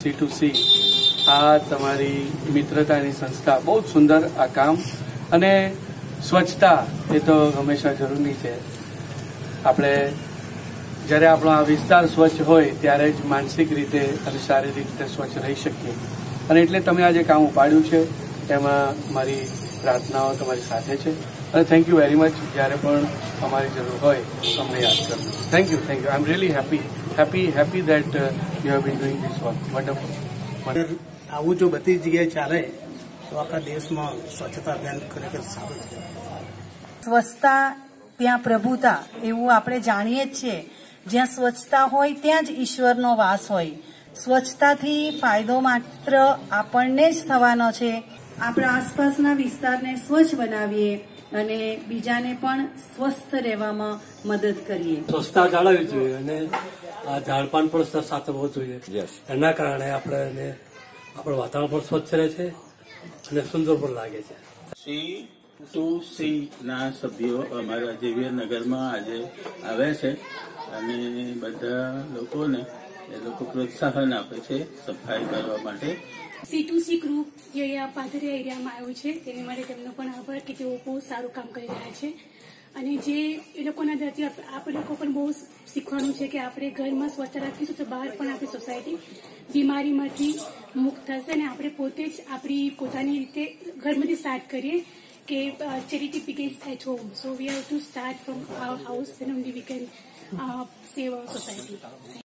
CtoC આ તમારી મિત્રતાની સંસ્થા બહુ સુંદર આ કામ અને સ્વચ્છતા એ તો હંમેશા જરૂરી છે. આપણે જ્યારે આપણો આ વિસ્તાર સ્વચ્છ હોય ત્યારે જ માનસિક રીતે અને શારીરિક રીતે સ્વચ્છ રહી શકીએ અને એટલે તમે આ જે કામ ઉપાડ્યું છે તેમાં મારી પ્રાર્થનાઓ તમારી સાથે છે અને થેન્ક યુ વેરી મચ. જ્યારે પણ અમારી જરૂર હોય અમને યાદ કરજો. Thank you. I am really happy that you have been doing this work. Wonderful. આવું જો બધી જગ્યાએ ચાલે તો આખા દેશમાં સ્વચ્છતા અભિયાન ખરેખર સારું છે. સ્વચ્છતા ત્યાં પ્રભુતા એવું આપણે જાણીએ જ છીએ. જ્યાં સ્વચ્છતા હોય ત્યાં જ ઈશ્વરનો વાસ હોય. સ્વચ્છતાથી ફાયદો માત્ર આપણને જ થવાનો છે. આપણા આસપાસના વિસ્તારને સ્વચ્છ બનાવીએ અને બીજાને પણ સ્વસ્થ રહેવામાં મદદ કરીએ. સ્વચ્છતા જાળવવી જોઈએ અને આ ઝાડપાન પણ સાચવવું જોઈએ. એના કારણે આપણે આપણું વાતાવરણ પણ સ્વચ્છ રહે છે અને સુંદર પણ લાગે છે. CtoC ના સભ્યો અમારા નગરમાં આજે આવ્યા છે અને બધા લોકોને એ લોકો પ્રોત્સાહન આપે છે સફાઈ કરવા માટે. CtoC ગ્રુપ જે અહીંયા પાધરિયા એરિયામાં આવ્યું છે તેની માટે તેમનો પણ આભાર કે તેઓ બહુ સારું કામ કરી રહ્યા છે અને જે એ લોકોના દ્રષ્ટિએ આપણે લોકો પણ બહુ શીખવાનું છે કે આપણે ઘરમાં સ્વચ્છતા રાખીશું તો બહાર પણ આપણી સોસાયટી બીમારીમાંથી મુક્ત થશે અને આપણે પોતે જ આપણી પોતાની રીતે ઘરમાંથી સ્ટાર્ટ કરીએ કે charity begins at home. So we have to start from our house and only we can save our society.